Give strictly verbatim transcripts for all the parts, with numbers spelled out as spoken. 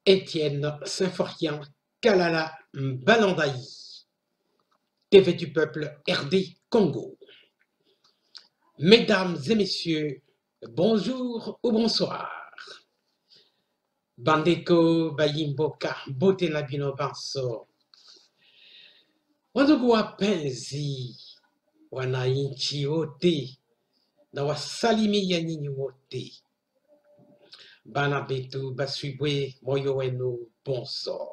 Étienne Symphorien Kalala Balandaï, T V du peuple R D Congo. Mesdames et messieurs, bonjour ou bonsoir. Bandeko Bayimboka Bote Nabino Banso. Wandugu wapenzi wananchi wote na wasalimia nyinyi wote. Bana betu baswibwe moyo wenu bonso.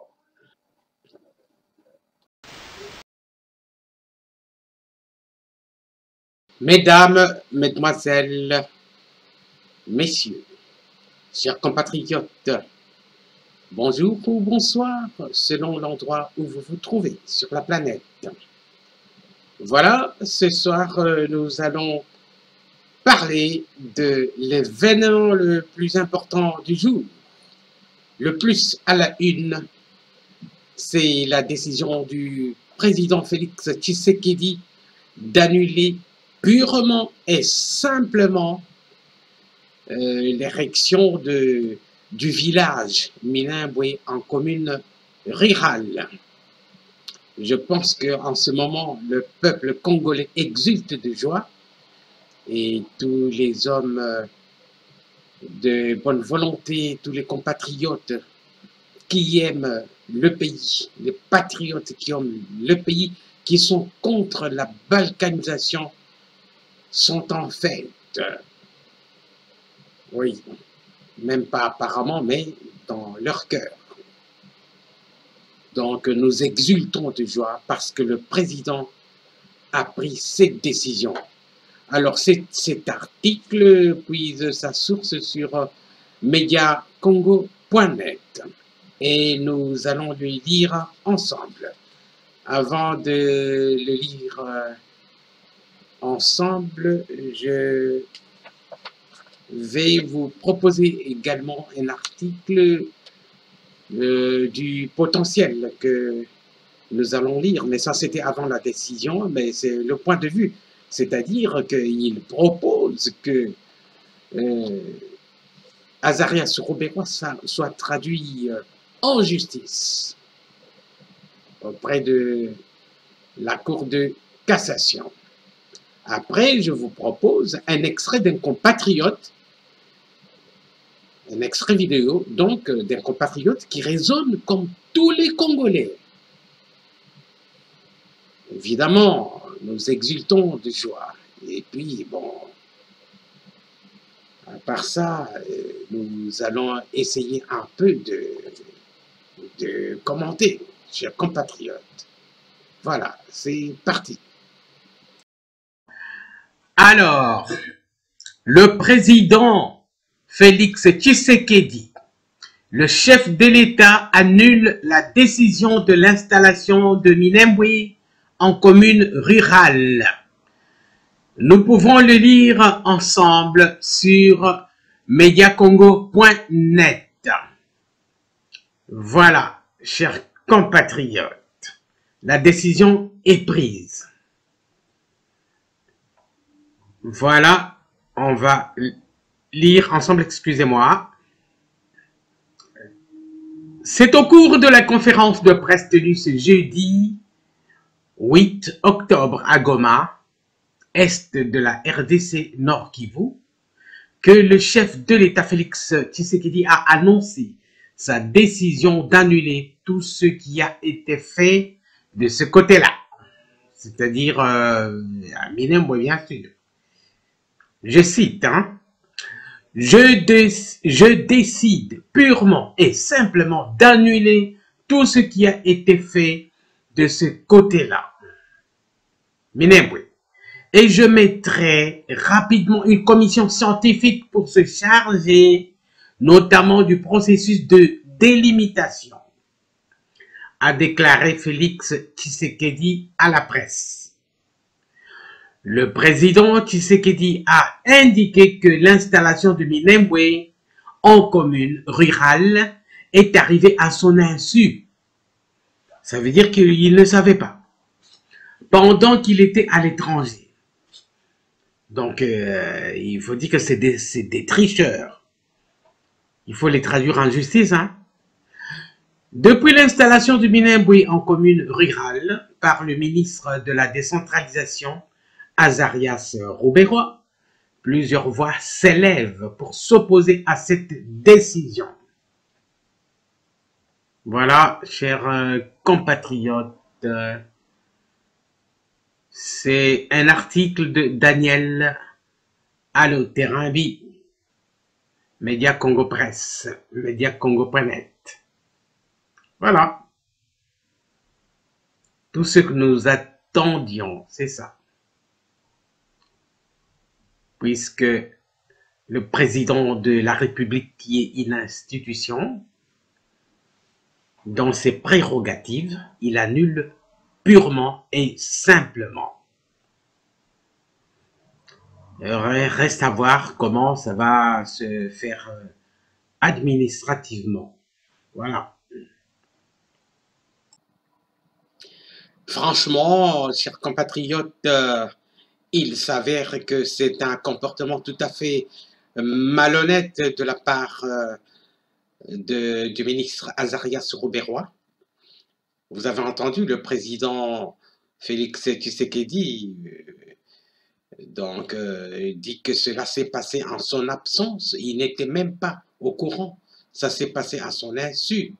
Mesdames, mesdemoiselles, messieurs, chers compatriotes, bonjour ou bonsoir selon l'endroit où vous vous trouvez sur la planète. Voilà, ce soir nous allons parler de l'événement le plus important du jour, le plus à la une, c'est la décision du président Félix Tshisekedi d'annuler purement et simplement euh, l'érection de, du village Minembwe en commune rurale. Je pense qu'en ce moment, le peuple congolais exulte de joie et tous les hommes de bonne volonté, tous les compatriotes qui aiment le pays, les patriotes qui aiment le pays, qui sont contre la balkanisation, sont en fait, oui, même pas apparemment, mais dans leur cœur. Donc nous exultons de joie parce que le président a pris cette décision. Alors cet article puise sa source sur media congo point net et nous allons le lire ensemble. Avant de le lire euh, ensemble, je vais vous proposer également un article euh, du potentiel que nous allons lire, mais ça c'était avant la décision, mais c'est le point de vue. C'est-à-dire qu'il propose que euh, Azarias Robérois soit traduit en justice auprès de la Cour de cassation. Après, je vous propose un extrait d'un compatriote, un extrait vidéo, donc d'un compatriote qui raisonne comme tous les Congolais. Évidemment, nous exultons de joie. Et puis, bon, à part ça, nous allons essayer un peu de, de commenter, chers compatriotes. Voilà, c'est parti. Alors, le président Félix Tshisekedi, le chef de l'État, annule la décision de l'installation de Minembwe en commune rurale. Nous pouvons le lire ensemble sur media congo point net. Voilà, chers compatriotes, la décision est prise. Voilà, on va lire ensemble, excusez-moi. C'est au cours de la conférence de presse tenue ce jeudi huit octobre à Goma, est de la R D C Nord Kivu, que le chef de l'État Félix Tshisekedi a annoncé sa décision d'annuler tout ce qui a été fait de ce côté-là, c'est-à-dire euh, à Minembwe, bien sûr. Je cite, hein, je, dé je décide purement et simplement d'annuler tout ce qui a été fait de ce côté-là, Minembwe. Et je mettrai rapidement une commission scientifique pour se charger, notamment du processus de délimitation, a déclaré Félix Tshisekedi à la presse. Le président Tshisekedi a indiqué que l'installation de Minembwe en commune rurale est arrivée à son insu. Ça veut dire qu'il ne savait pas, pendant qu'il était à l'étranger. Donc, euh, il faut dire que c'est des, des tricheurs. Il faut les traduire en justice, hein. Depuis l'installation du Minembwe en commune rurale par le ministre de la Décentralisation, Azarias Rouberois, plusieurs voix s'élèvent pour s'opposer à cette décision. Voilà, chers euh, compatriotes, euh, c'est un article de Daniel Aloterimbi, Média Congo Presse, Média Congo point net. Voilà. Tout ce que nous attendions, c'est ça. Puisque le président de la République, qui est une institution, dans ses prérogatives, il annule purement et simplement. Il reste à voir comment ça va se faire administrativement. Voilà. Franchement, chers compatriotes, euh, il s'avère que c'est un comportement tout à fait malhonnête de la part euh, de, du ministre Azarias Rouberois. Vous avez entendu le président Félix Tshisekedi euh, donc euh, dit que cela s'est passé en son absence. Il n'était même pas au courant. Ça s'est passé à son insu.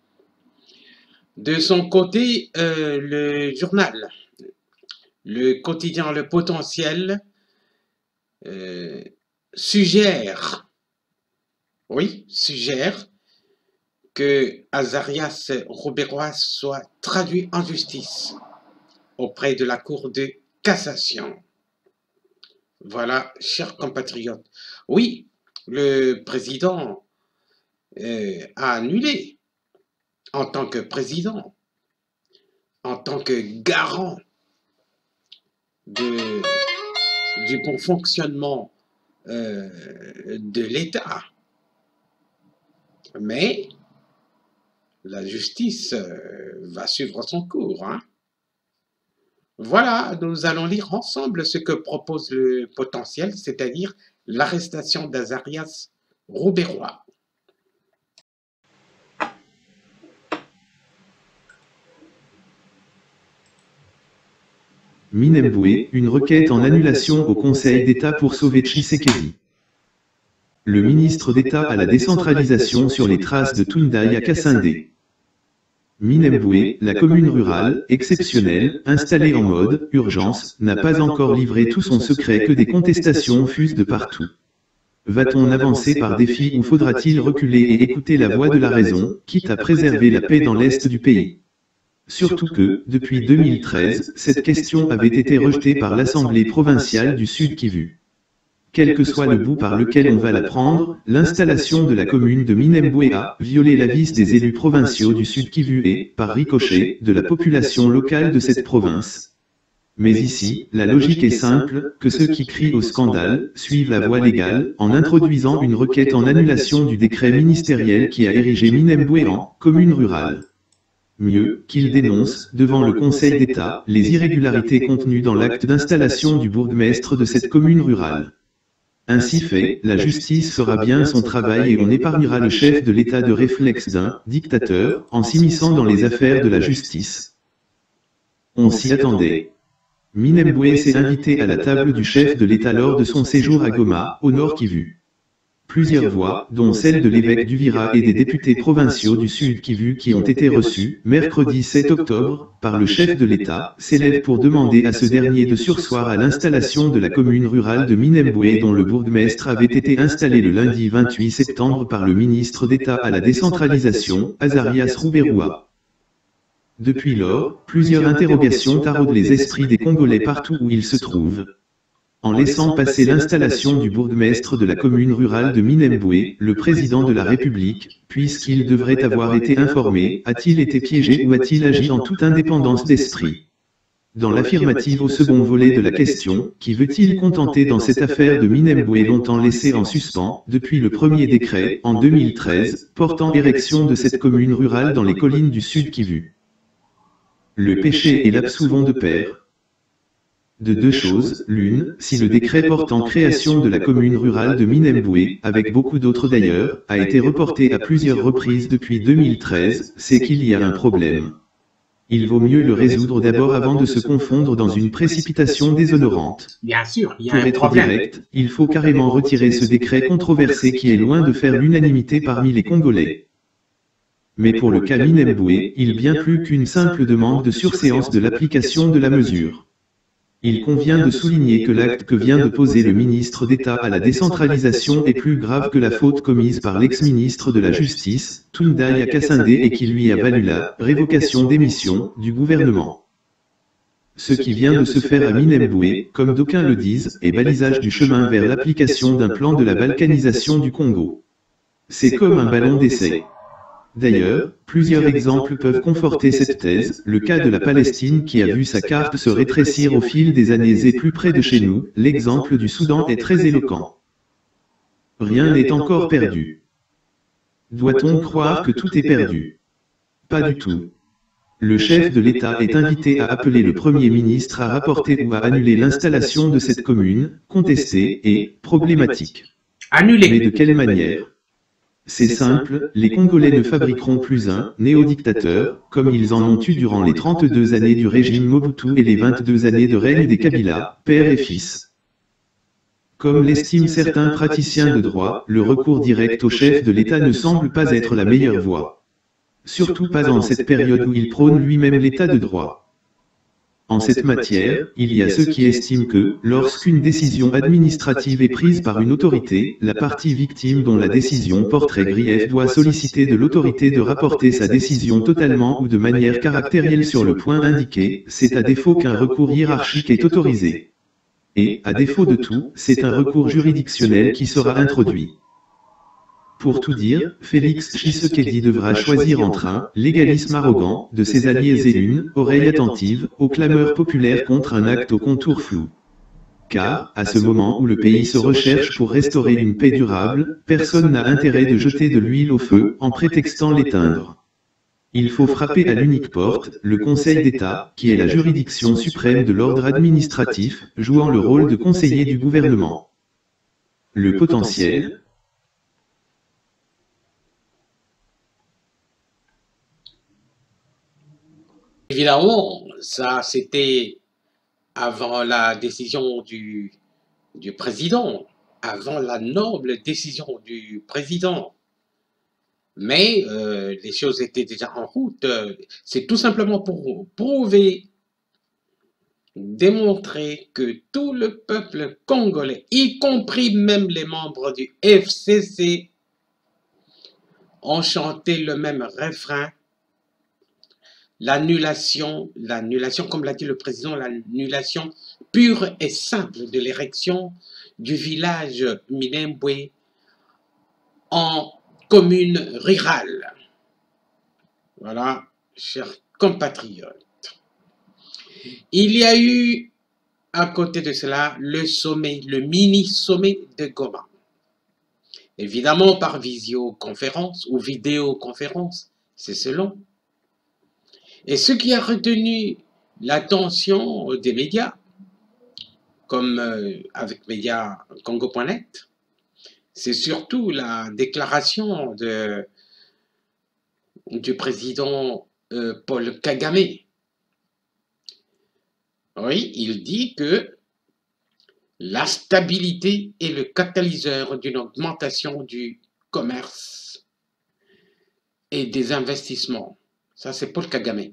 De son côté, euh, le journal, le quotidien Le Potentiel, euh, suggère, oui, suggère que Azarias Rouberois soit traduit en justice auprès de la Cour de cassation. Voilà, chers compatriotes. Oui, le président euh, a annulé en tant que président, en tant que garant de, du bon fonctionnement euh, de l'État. Mais la justice euh, va suivre son cours. Hein. Voilà, nous allons lire ensemble ce que propose le potentiel, c'est-à-dire l'arrestation d'Azarias Rouberois. Minembwe, une requête en annulation au Conseil d'État pour sauver Tshisekedi. Le ministre d'État à la décentralisation sur les traces de Tundai à Kasindé. Minembwe, la commune rurale, exceptionnelle, installée en mode urgence, n'a pas encore livré tout son secret que des contestations fusent de partout. Va-t-on avancer par défi ou faudra-t-il reculer et écouter la voix de la raison, quitte à préserver la paix dans l'est du pays? Surtout que, depuis deux mille treize, cette question avait été rejetée par l'Assemblée provinciale du Sud Kivu. Quel que soit le bout par lequel on va la prendre, l'installation de la commune de Minembwe a violé l'avis des élus provinciaux du Sud Kivu et, par ricochet, de la population locale de cette province. Mais ici, la logique est simple, que ceux qui crient au scandale suivent la voie légale en introduisant une requête en annulation du décret ministériel qui a érigé Minembwe en commune rurale. Mieux, qu'il dénonce, devant le Conseil d'État, les irrégularités contenues dans l'acte d'installation du bourgmestre de cette commune rurale. Ainsi fait, la justice fera bien son travail et on épargnera le chef de l'État de réflexe d'un dictateur, en s'immisçant dans les affaires de la justice. On s'y attendait. Minembwe s'est invité à la table du chef de l'État lors de son séjour à Goma, au Nord Kivu. Plusieurs voix, dont celle de l'évêque d'Uvira et des députés provinciaux du Sud Kivu qui ont été reçues, mercredi sept octobre, par le chef de l'État, s'élèvent pour demander à ce dernier de surseoir à l'installation de la commune rurale de Minembwe dont le bourgmestre avait été installé le lundi vingt-huit septembre par le ministre d'État à la décentralisation, Azarias Rouberois. Depuis lors, plusieurs interrogations taraudent les esprits des Congolais partout où ils se trouvent. En laissant passer l'installation du bourgmestre de la commune rurale de Minembwe, le président de la République, puisqu'il devrait avoir été informé, a-t-il été piégé ou a-t-il agi en toute indépendance d'esprit? Dans l'affirmative au second volet de la question, qui veut-il contenter dans cette affaire de Minembwe longtemps laissée en suspens, depuis le premier décret, en deux mille treize, portant érection de cette commune rurale dans les collines du Sud Kivu? Le péché et l'absous vont de pair. De deux choses, l'une, si le décret portant création de la commune rurale de Minembwe, avec beaucoup d'autres d'ailleurs, a été reporté à plusieurs reprises depuis deux mille treize, c'est qu'il y a un problème. Il vaut mieux le résoudre d'abord avant de se confondre dans une précipitation déshonorante. Bien sûr, il y a Pour un être problème. direct, il faut carrément retirer ce décret controversé qui est loin de faire l'unanimité parmi les Congolais. Mais pour le cas Minembwe, il bien plus qu'une simple demande de surséance de l'application de la mesure. Il convient de souligner que l'acte que vient de poser le ministre d'État à la décentralisation est plus grave que la faute commise par l'ex-ministre de la Justice, Tundai Kasande, et qui lui a valu la révocation d'émission du gouvernement. Ce qui vient de se faire à Minembwe, comme d'aucuns le disent, est balisage du chemin vers l'application d'un plan de la balkanisation du Congo. C'est comme un ballon d'essai. D'ailleurs, plusieurs exemples peuvent conforter cette thèse, le cas de la Palestine qui a vu sa carte se rétrécir au fil des années et plus près de chez nous, l'exemple du Soudan est très éloquent. Rien n'est encore perdu. Doit-on croire que tout est perdu? Pas du tout. Le chef de l'État est invité à appeler le Premier ministre à rapporter ou à annuler l'installation de cette commune, contestée et problématique. Annulé. Mais de quelle manière? C'est simple, les Congolais ne fabriqueront plus un néo-dictateur, comme ils en ont eu durant les trente-deux années du régime Mobutu et les vingt-deux années de règne des Kabila, père et fils. Comme l'estiment certains praticiens de droit, le recours direct au chef de l'État ne semble pas être la meilleure voie. Surtout pas en cette période où il prône lui-même l'État de droit. En cette matière, il y a ceux qui estiment que, lorsqu'une décision administrative est prise par une autorité, la partie victime dont la décision porterait grief doit solliciter de l'autorité de rapporter sa décision totalement ou de manière caractérielle sur le point indiqué, c'est à défaut qu'un recours hiérarchique est autorisé. Et, à défaut de tout, c'est un recours juridictionnel qui sera introduit. Pour tout dire, Félix Tshisekedi devra choisir entre un légalisme arrogant de ses alliés et une oreille attentive aux clameurs populaires contre un acte aux contours flous. Car, à ce moment où le pays se recherche pour restaurer une paix durable, personne n'a intérêt de jeter de l'huile au feu en prétextant l'éteindre. Il faut frapper à l'unique porte, le Conseil d'État, qui est la juridiction suprême de l'ordre administratif, jouant le rôle de conseiller du gouvernement. Le potentiel. Évidemment, ça c'était avant la décision du, du président, avant la noble décision du président. Mais euh, les choses étaient déjà en route. C'est tout simplement pour prouver, démontrer que tout le peuple congolais, y compris même les membres du F C C, ont chanté le même refrain. L'annulation, l'annulation, comme l'a dit le président, l'annulation pure et simple de l'érection du village Minembwe en commune rurale. Voilà, chers compatriotes. Il y a eu, à côté de cela, le sommet, le mini-sommet de Goma. Évidemment par visioconférence ou vidéoconférence, c'est selon. Et ce qui a retenu l'attention des médias, comme euh, avec médias Congo point net, c'est surtout la déclaration de, du président euh, Paul Kagame. Oui, il dit que la stabilité est le catalyseur d'une augmentation du commerce et des investissements. Ça, c'est Paul Kagame.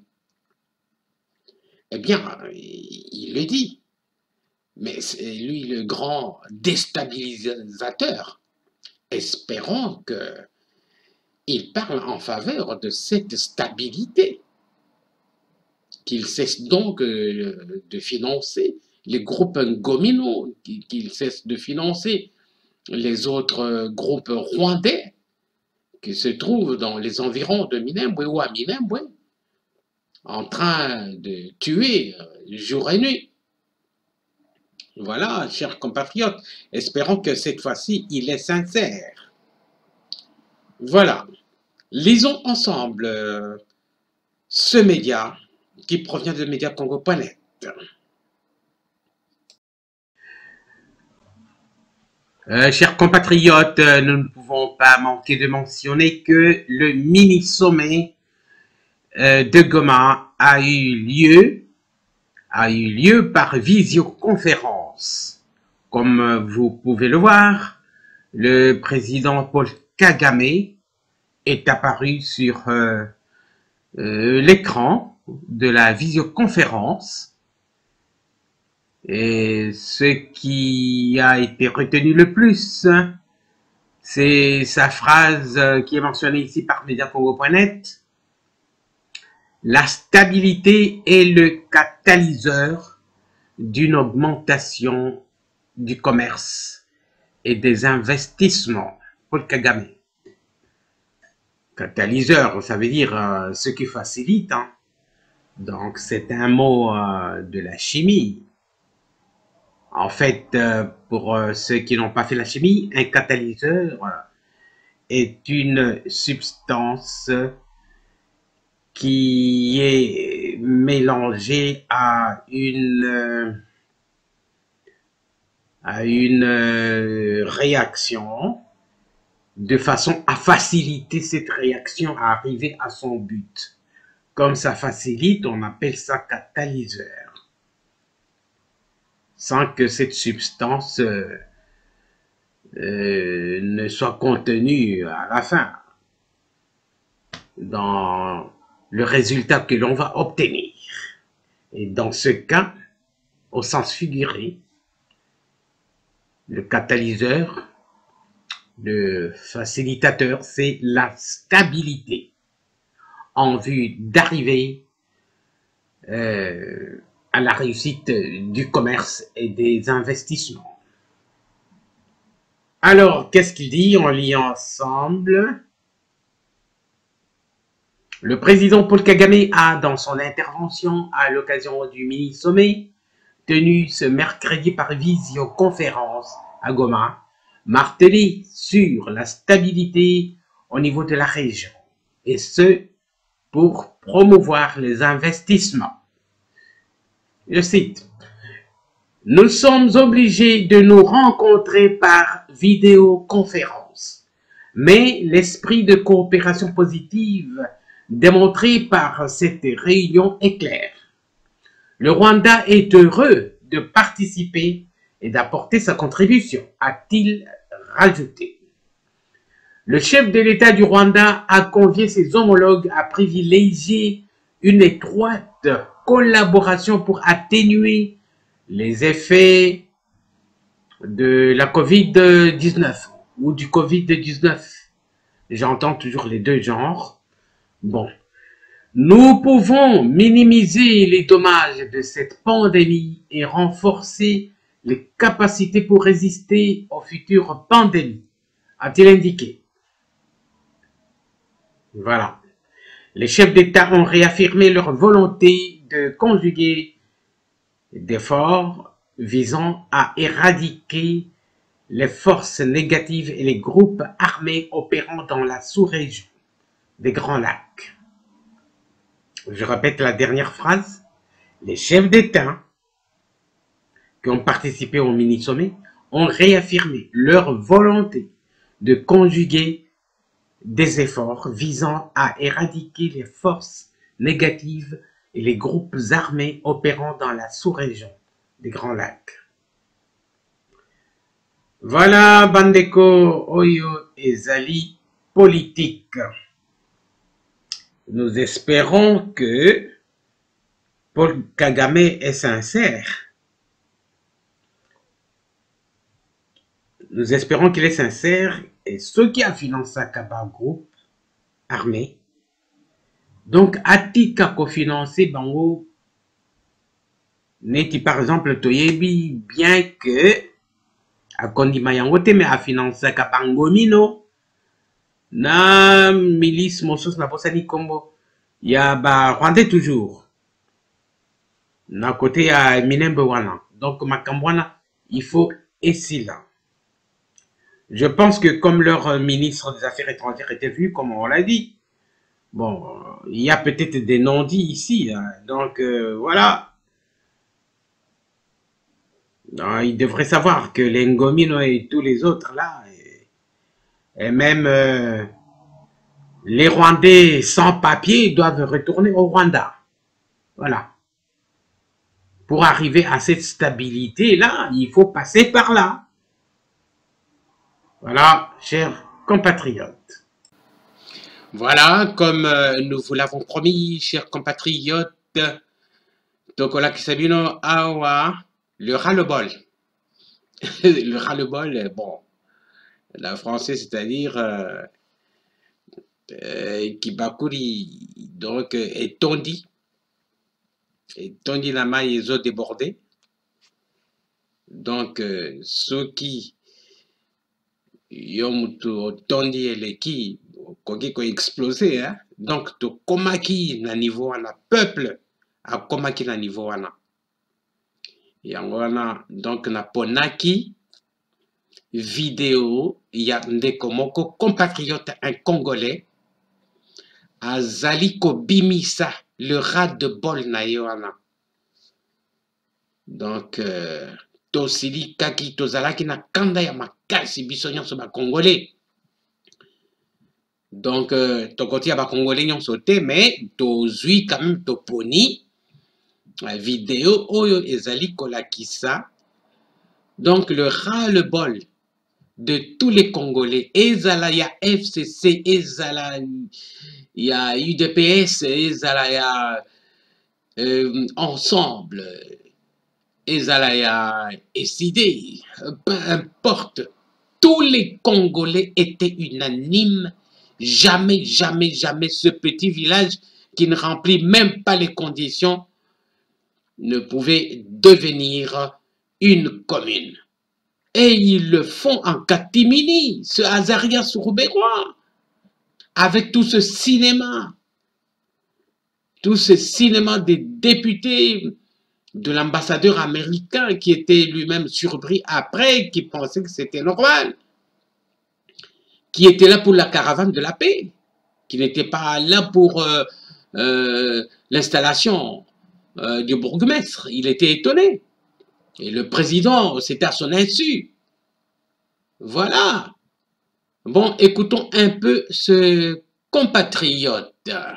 Eh bien, il le dit. Mais c'est lui le grand déstabilisateur. Espérons qu'il parle en faveur de cette stabilité. Qu'il cesse donc de financer les groupes ngominaux, qu'il cesse de financer les autres groupes rwandais qui se trouvent dans les environs de Minembwe ou à Minembwe, en train de tuer jour et nuit. Voilà, chers compatriotes, espérons que cette fois-ci, il est sincère. Voilà, lisons ensemble euh, ce média qui provient de média Congo point net. Euh, chers compatriotes, euh, nous ne pouvons pas manquer de mentionner que le mini-sommet euh, de Goma a eu lieu, a eu lieu par visioconférence. Comme euh, vous pouvez le voir, le président Paul Kagame est apparu sur euh, euh, l'écran de la visioconférence. Et ce qui a été retenu le plus, c'est sa phrase qui est mentionnée ici par Mediacongo point net. La stabilité est le catalyseur d'une augmentation du commerce et des investissements. Paul Kagame. Catalyseur, ça veut dire euh, ce qui facilite. Hein. Donc c'est un mot euh, de la chimie. En fait, euh, pour euh, ceux qui n'ont pas fait la chimie, un catalyseur euh, est une substance qui est mélangée à une, euh, à une euh, réaction de façon à faciliter cette réaction à arriver à son but. Comme ça facilite, on appelle ça catalyseur. Sans que cette substance euh, euh, ne soit contenue à la fin dans le résultat que l'on va obtenir. Et dans ce cas, au sens figuré, le catalyseur, le facilitateur, c'est la stabilité en vue d'arriver euh, à la réussite du commerce et des investissements. Alors, qu'est-ce qu'il dit? On lit ensemble. Le président Paul Kagame a, dans son intervention à l'occasion du mini-sommet, tenu ce mercredi par visioconférence à Goma, martelé sur la stabilité au niveau de la région, et ce, pour promouvoir les investissements. Je cite, « Nous sommes obligés de nous rencontrer par vidéoconférence, mais l'esprit de coopération positive démontré par cette réunion est clair. Le Rwanda est heureux de participer et d'apporter sa contribution, a-t-il rajouté. Le chef de l'État du Rwanda a convié ses homologues à privilégier une étroite collaboration pour atténuer les effets de la COVID dix-neuf ou du COVID dix-neuf. J'entends toujours les deux genres. Bon, nous pouvons minimiser les dommages de cette pandémie et renforcer les capacités pour résister aux futures pandémies, a-t-il indiqué. Voilà. Les chefs d'État ont réaffirmé leur volonté de conjuguer d'efforts visant à éradiquer les forces négatives et les groupes armés opérant dans la sous-région des Grands Lacs. Je répète la dernière phrase. Les chefs d'État qui ont participé au mini-sommet ont réaffirmé leur volonté de conjuguer des efforts visant à éradiquer les forces négatives et les groupes armés opérant dans la sous-région des Grands Lacs. Voilà, Bandeko Oyo et Zali politique. Nous espérons que Paul Kagame est sincère. Nous espérons qu'il est sincère et ceux qui a financé Kaba Group armé. Donc, Atika ko financé bango neti par exemple Toyebi, bien que a kondima yango te mais a financé Kabango Mino na milice mosos na posani kombo ya ba Rwandais toujours na côté ya Minembe wana. Donc Makambwana, il faut essayer là. Je pense que comme leur ministre des Affaires étrangères était vu, comme on l'a dit, bon, il y a peut-être des non-dits ici, hein, donc euh, voilà. Non, il devrait savoir que les Ngomino et tous les autres là, et, et même euh, les Rwandais sans papier doivent retourner au Rwanda. Voilà. Pour arriver à cette stabilité là, il faut passer par là. Voilà, chers compatriotes. Voilà, comme euh, nous vous l'avons promis, chers compatriotes, Tokola Kisabino Awa, le ras-le-bol. Le ras-le-bol, bon, la français, c'est-à-dire euh, euh, Kibakuri, donc, euh, est tondi, et tondi la maille et os débordés. Donc, euh, ceux qui ont tondi et les qui, qui ont explosé, hein? Donc, to komaki na niveau wana, peuple a komaki na niveau wana. Yango wana, donc, na ponaki, vidéo, il y a ndeko moko compatriote, un Congolais, azali ko bimisa, le rat de bol na yoana. Donc, euh, tosili kaki tozalaki na kanda ya makasi biso nyonso ba Congolais. Donc, euh, tokoti ya ba Congolais nyonso te, mais tozui quand même toponi la vidéo oyo ezali kolakisa. Donc, le rat le bol de tous les Congolais, ezala ya F C C, ezala ya U D P S, ezala ya euh, ensemble, ezala ya S I D, peu importe, tous les Congolais étaient unanimes. Jamais, jamais, jamais ce petit village qui ne remplit même pas les conditions ne pouvait devenir une commune. Et ils le font en catimini, ce Azaria Souroubérois, avec tout ce cinéma, tout ce cinéma des députés, de l'ambassadeur américain qui était lui-même surpris après, qui pensait que c'était normal, qui était là pour la caravane de la paix, qui n'était pas là pour euh, euh, l'installation euh, du bourgmestre. Il était étonné. Et le président, c'était à son insu. Voilà. Bon, écoutons un peu ce compatriote.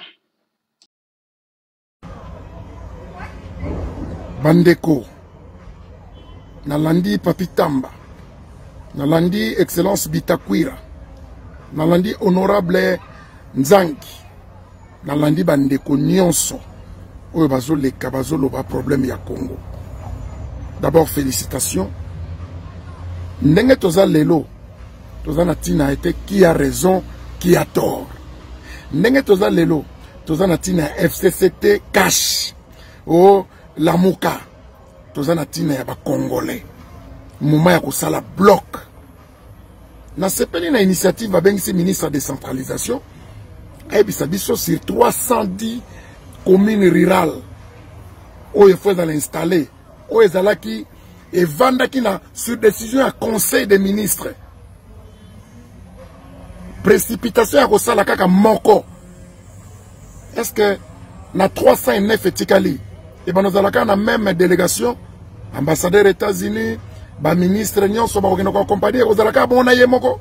Bandeko, Nalandi Papitamba, Nalandi Excellence Bitakwira, Nalandi Honorable Nzangi, Nalandi Bandeko Nyonso, Oyo bazo leka bazo loba problème ya Congo. D'abord, félicitations. Ndenge toza lelo, toza natina été qui a raison, qui a tort. Ndenge toza lelo, toza natina F C C T cash. Oh, la Mouka. Toza natina ya ba Congolais. Mouma ya kosala bloc. Na sepeli na initiative ba bengisi ministre de décentralisation. Et bisa biso sur trois cent dix communes rurales. Où il faut l'installer. Où ezalaki et vandaki na sur décision à conseil des ministres. Précipitation à kosala kaka moko. Est-ce que na trois cent neuf etikali et ben nous allons na même délégation ambassadeur États-Unis ba ministre nyonso ba kokena ko accompagner ozalaka bona ye moko.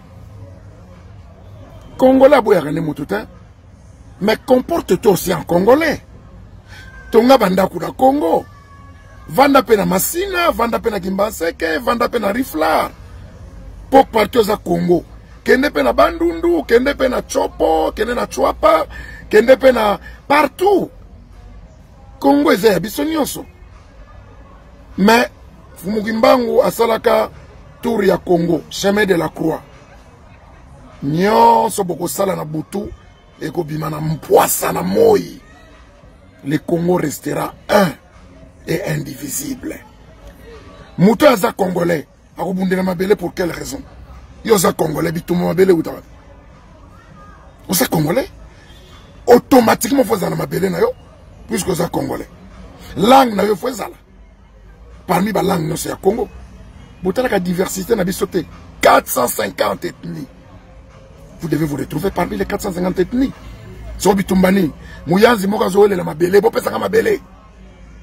Congolais boya rene mututa mais comporte-toi aussi en congolais. Tonga banda ku na Congo. Vanda pena Masina, vanda pena Kimbanseke, vanda pena Riflar. Pok parti za Congo. Kende pena Bandundu, kende pena Chopo, kende na Chwapa, kende pena partout. Congo eza biso nyonso. Mais Fumugimbangu asalaka tour ya Congo, chemin de la croix. Nyonso boko sala na butu eko bimana mpwasa na moi. Le Congo restera un et indivisible. Mouto aza Congolais, akobunde na mabele pour quelle raison? Yo za Congolais bitumo mabele uta. Oza Congolais? Automatiquement faut na mabele na yo puisque oza Congolais. Langue na yo faut zala. Parmi ba langue no c'est Congo. Botala ka diversité na bisoté quatre cent cinquante ethnies. Vous devez vous retrouver parmi les quatre cent cinquante ethnies. So bitumbani, muyanzi moka zoele na mabele, bo pesa ka mabele.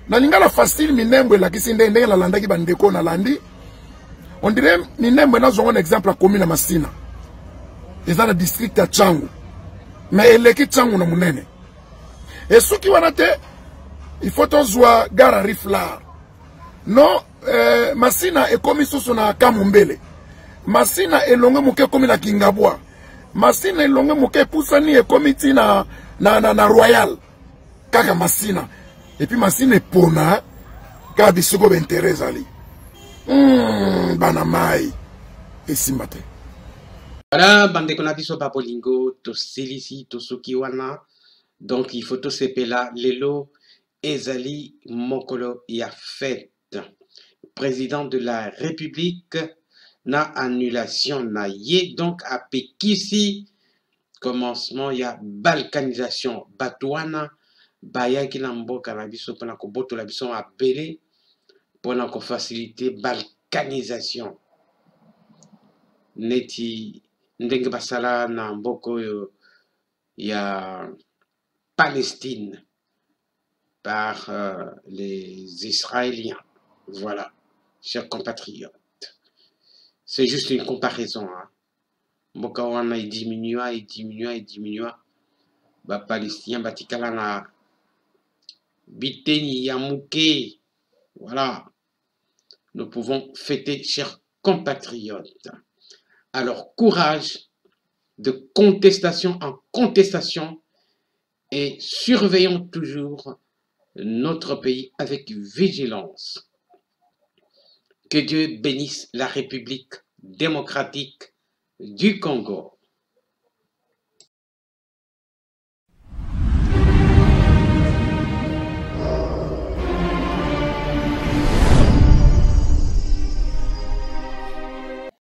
na lingala facile minembo elakisi nde ndenge nalandaki bandeko nalandi. On dirait minembo nazongo un exemple à commune na Masina. Eza na district ya Tchangu. Mais eleki Tchangu na munene. Et soki wana te il faut tozwa gara riflar. Non, euh, Masina ekomi susu na Kamumbele. Masina elonge muke komi na Kingabwa. Masina elonge muke pusani ekomi ti na na na, na Royal. Kaka Masina. Et puis Masina epona ka bisoko b'intérêt ali. Hmm, banamai esimate. Voilà, bande qu'on a biso babolingo, to silisi, to sukiwana. Donc il faut tout seper là, lelo ezali mokolo ya fête. Président de la République na annulation na ye, donc à Pekisi commencement ya balkanisation batouana baya ki na mboka na biso pona ko boto la biso apelé pona ko faciliter balkanisation neti ndenge basala na mboko yo ya Palestine par euh, les Israéliens. Voilà, chers compatriotes. C'est juste une comparaison. Hein. Mokawana il diminua, il diminua, il diminua. Bah, Palestiniens, batikala na biteni yamouke. Voilà. Nous pouvons fêter, chers compatriotes. Alors, courage de contestation en contestation et surveillons toujours notre pays avec vigilance. Que Dieu bénisse la République démocratique du Congo.